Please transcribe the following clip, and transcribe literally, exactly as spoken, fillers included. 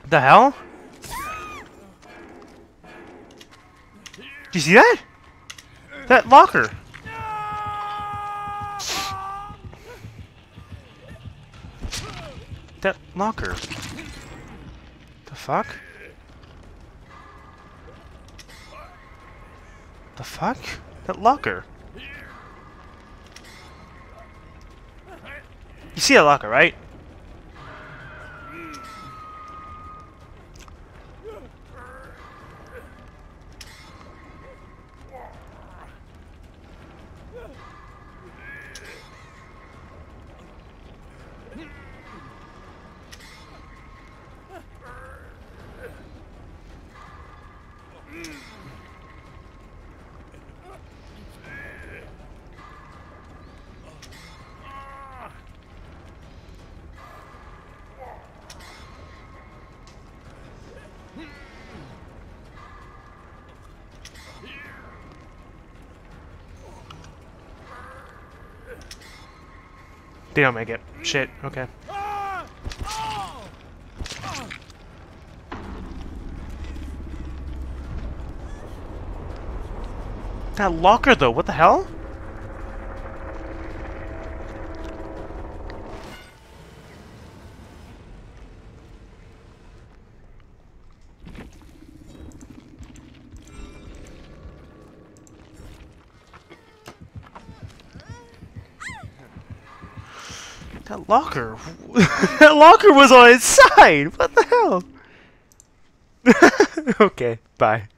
The hell? Do you see that? That locker. That locker. The fuck? The fuck? That locker. You see that locker, right? They don't make it. Shit, okay. That locker though, what the hell? That locker. That locker was on its side. What the hell? Okay, bye.